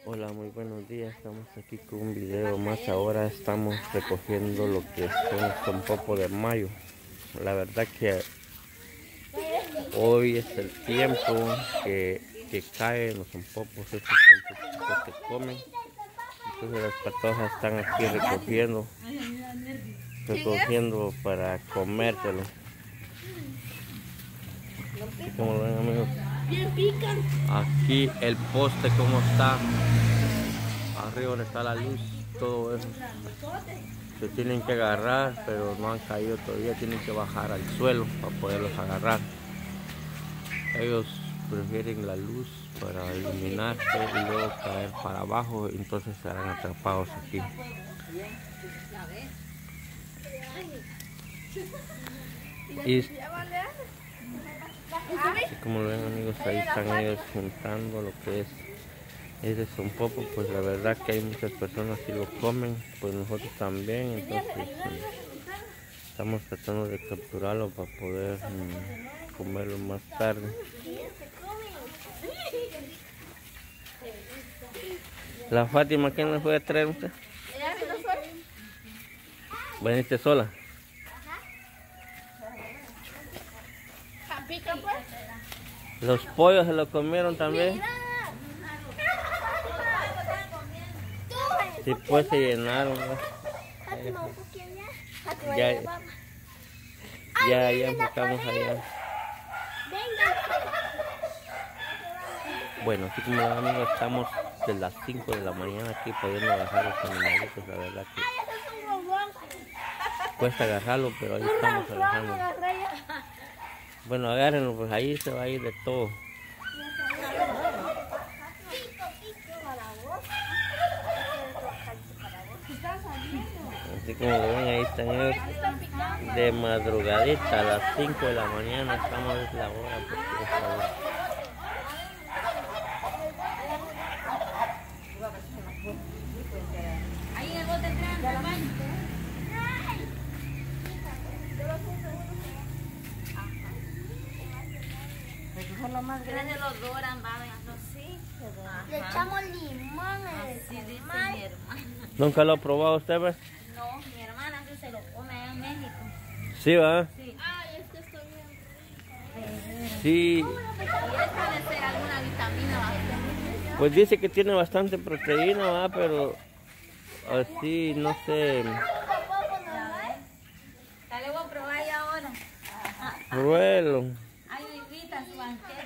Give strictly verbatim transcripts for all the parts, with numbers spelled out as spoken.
Hola, muy buenos días. Estamos aquí con un video más. Ahora estamos recogiendo lo que son los tompopos de mayo. La verdad que hoy es el tiempo que, que caen los tompopos. Estos tompopos se comen. Entonces las patojas están aquí recogiendo, recogiendo para comértelo. Como lo ven, amigos. Aquí el poste como está. Arriba donde está la luz, todo eso. Se tienen que agarrar, pero no han caído todavía. Tienen que bajar al suelo para poderlos agarrar. Ellos prefieren la luz para iluminarse y luego caer para abajo. Entonces serán atrapados aquí. Y así como lo ven, amigos, ahí están ellos juntando lo que es ese tompopo. Pues la verdad que hay muchas personas que lo comen, pues nosotros también. Entonces eh, estamos tratando de capturarlo para poder um, comerlo más tarde. La Fátima, ¿quién nos fue a traer usted? ¿Veniste sola? Los pollos se lo comieron también. Sí, pues se llenaron. Ya, ya, ya enfocamos allá. Bueno, así como amigos, estamos de las cinco de la mañana aquí pudiendo agarrar los animalitos. La verdad que cuesta agarrarlo, pero ahí estamos agarrando. Bueno, agárrenlo, pues ahí se va a ir de todo. Así como lo ven, ahí están ellos de madrugadita a las cinco de la mañana. Estamos en la hora porque está. Ahí en el bote entrando al baño. Lo más grande los doran, va, así. Le echamos limón. Así dice mi hermana. ¿Nunca lo ha probado usted, pues? No, mi hermana que se lo come allá en México. Sí, va. Sí. Ay, es que está bien rico. Sí. Y esto debe ser alguna vitamina, va. Pues dice que tiene bastante proteína, va, pero así no sé. Ya le voy a probar ya ahora. Pruébelo. Ay, me invita a su banquete.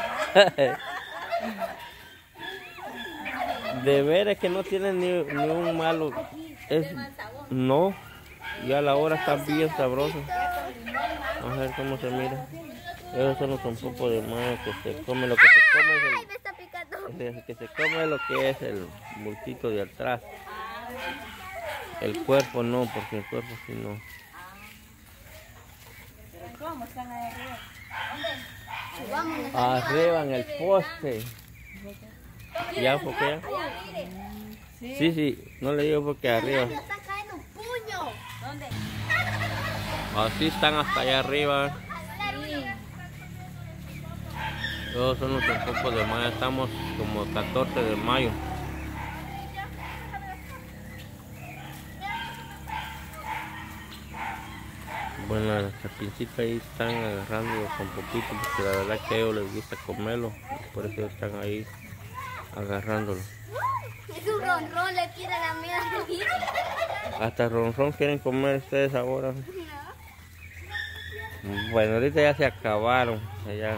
De veras que no tiene ni, ni un malo. Es, no, ya la hora está bien sabrosa. Vamos a ver cómo se mira. Esos son los tompopos de mayo que se come. Lo que se come es Ay, me está picando. el, el que se come es lo que es el bultito de atrás. El cuerpo no, porque el cuerpo sí no. ¿Cómo están ahí arriba? Arriba en el poste. ¿Ya porque ya? Sí, sí, no le digo porque arriba. Me está cayendo un puño. ¿Dónde? Así están hasta allá arriba. Sí. Todos son los tompopos de mayo. Estamos como catorce de mayo. Bueno, las capincitas ahí están agarrando los tompopitos porque la verdad que a ellos les gusta comerlo. Y por eso están ahí agarrándolo. Es un ronrón, le tira la mierda. Hasta ronrón quieren comer ustedes ahora. Bueno, ahorita ya se acabaron. Allá.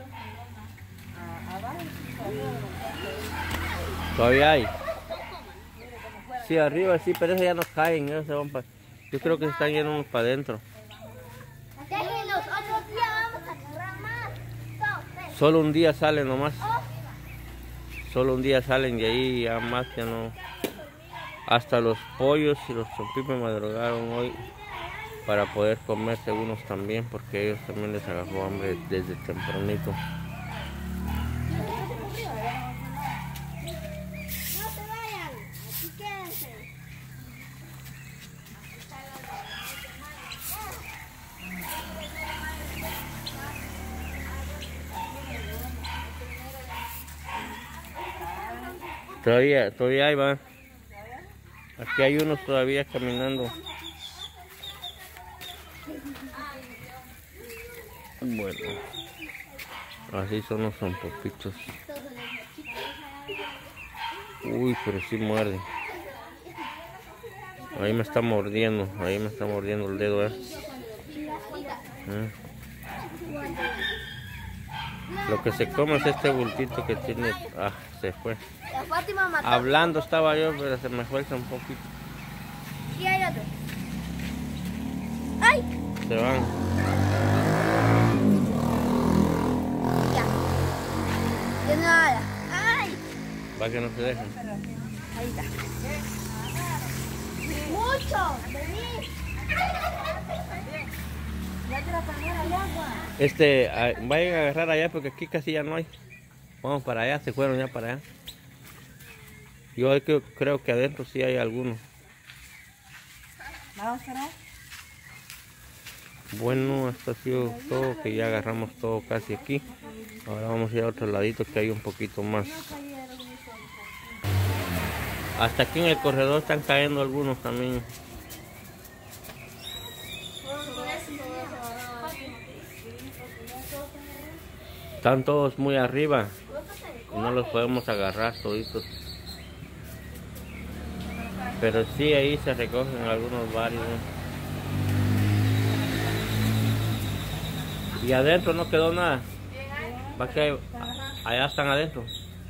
Todavía hay. Sí, arriba sí, pero esos ya no caen. Esos se van pa... Yo creo que se están yendo unos para adentro. Déjenos, otro día vamos a agarrar más. Dos, Solo un día salen nomás. Solo un día salen y ahí ya más que no. Hasta los pollos y los chompipes me madrugaron hoy para poder comerse unos también, porque a ellos también les agarró hambre desde tempranito. no se vayan. Aquí quédense. Todavía, todavía ahí va. Aquí hay unos todavía caminando. Bueno, así son los zampopitos. Uy, pero sí muerde. Ahí me está mordiendo, ahí me está mordiendo el dedo, ¿eh? ¿Eh? Lo que se come es este bultito que tiene. Ah, se fue. Hablando estaba yo, pero se me fue el zampopito. Y hay otro. ¡Ay! Se van. Ya. De nada. ¡Ay! Va que no se dejan. Ahí está. ¡Mucho! ¡Vení! Ya te la poner al agua. Este, a, vayan a agarrar allá porque aquí casi ya no hay. Vamos para allá, se fueron ya para allá. Yo creo, creo que adentro sí hay algunos. Vamos para allá. Bueno, esto ha sido todo, que ya agarramos todo casi aquí. Ahora vamos a ir a otro ladito que hay un poquito más. Hasta aquí en el corredor están cayendo algunos también. Están todos muy arriba y no los podemos agarrar toditos. Pero sí, ahí se recogen algunos varios. Y adentro no quedó nada. Va que allá están adentro.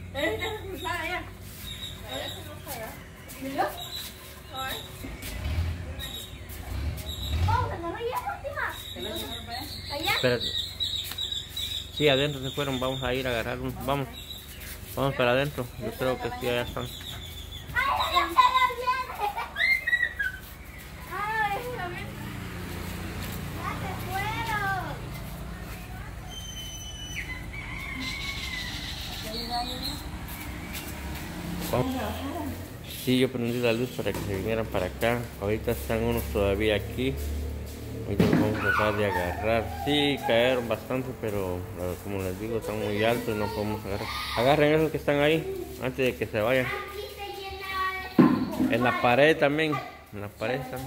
Pero, sí, adentro se fueron. Vamos a ir a agarrar un. Vamos, vamos para adentro. Yo creo que sí, allá están. Vamos. Sí, yo prendí la luz para que se vinieran para acá. Ahorita están unos todavía aquí. Ahorita vamos a tratar de agarrar. Sí, cayeron bastante, pero como les digo, están muy altos y no podemos agarrar. Agarren esos que están ahí antes de que se vayan. En la pared también. En la pared están.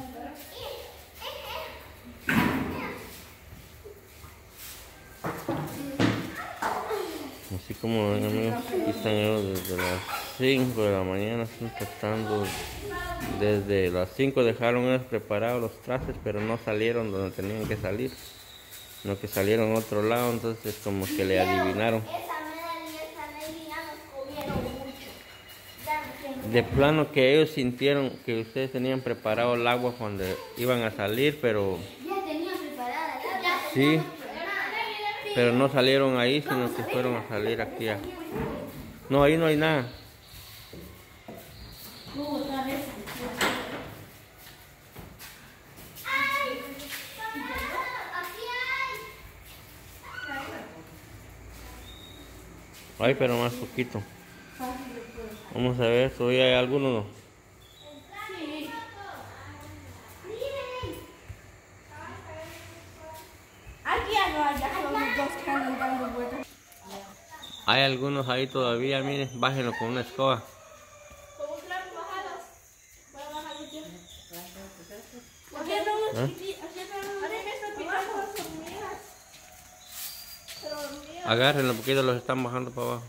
Así como ven, amigos, aquí están ellos desde las cinco de la mañana, están tratando. Desde las cinco dejaron ellos preparados los trastes, pero no salieron donde tenían que salir, sino que salieron a otro lado, entonces como que le adivinaron. De plano que ellos sintieron que ustedes tenían preparado el agua cuando iban a salir, pero sí, pero no salieron ahí, sino que fueron a salir aquí. A... No, ahí no hay nada. Ay, pero más poquito. Vamos a ver, todavía hay alguno, ¿no? Sí. Aquí ya no hay, ya son los dos que andan dando vueltas. Hay algunos ahí todavía, miren, bájenlo con una escoba. ¿Cómo claro, bajadas? Voy a bajar yo. Aquí están los chiquitos, aquí están los hormigas. Pero hormigas. Agárrenlo porque ellos los están bajando para abajo.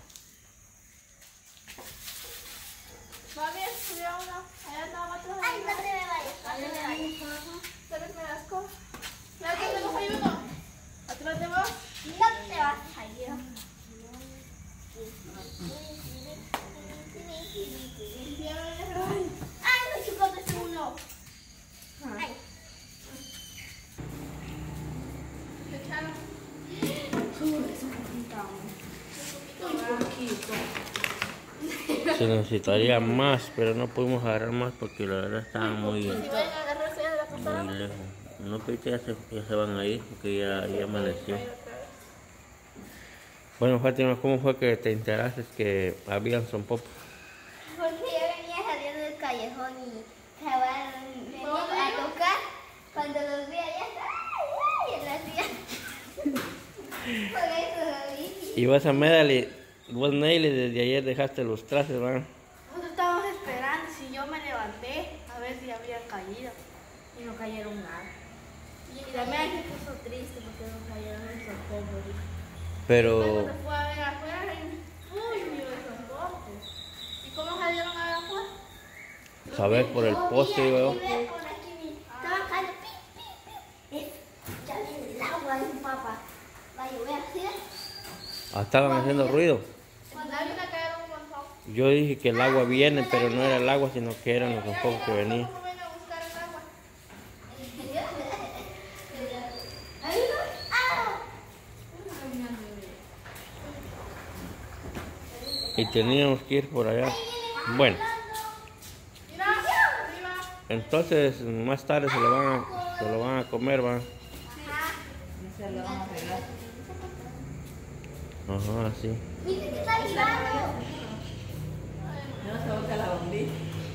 Mami, subió uno. Allá estaba otro. Ay, no te me vayas. Ahí me ¿sabes me das con? Mira que tenemos ahí uno. Atrás de vos. No te vas a ir. Ay, no, chicos, es uno. Ay. ¿Te echaron? Se necesitaría más, pero no pudimos agarrar más porque la verdad estaban muy, Si vayan a agarrarse de la pasada. muy lejos. No, pero ya se, ya se van a ir porque ya, ya amaneció. Bueno, Fátima, ¿cómo fue que te enteraste que habían zompopos? Porque yo venía saliendo del callejón y se van venía a tocar. Cuando los vi allá, ¡ay, ay! En la silla. Por eso lo vi. Y vas a Medali, vos Neily, desde ayer dejaste los trajes, ¿verdad? yo me levanté a ver si habían caído y no cayeron nada. Y también se puso triste porque no cayeron esos pocos. Pero... Cuando fue a ver afuera, uy, vio esos pocos. ¿Y cómo salieron a ver afuera? Saber por el poste, veo. Estaba cayendo, pi, pi, pi. Ya viene el agua, dijo papá. Va a llover así. Ah, estaban haciendo ruido. Cuando alguien le cayeron un montón. Yo dije que el agua viene, pero no era el agua, sino que eran los pocos que venían. ¿Cómo ven a buscar el agua? Y teníamos que ir por allá. Bueno, Mira, arriba. entonces más tarde se lo van a, se lo van a comer, va. Se lo van a pegar. Ajá, así. Mire que está girando. No se boca la bombilla.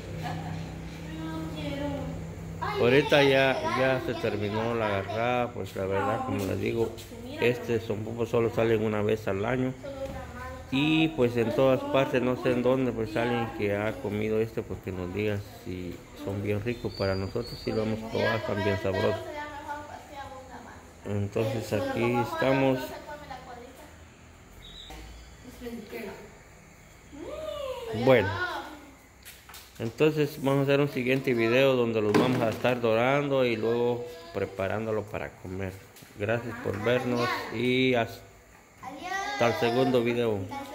Ahorita ya, ya se terminó la agarrada, pues la verdad, como les digo, este sonpopo solo salen una vez al año. Y pues en todas partes, no sé en dónde, pues alguien que ha comido este, pues que nos diga si son bien ricos. Para nosotros sí lo hemos probado, están bien sabrosos. Entonces aquí estamos. Bueno, entonces vamos a hacer un siguiente video donde los vamos a estar dorando y luego preparándolo para comer. Gracias por vernos y hasta el segundo video.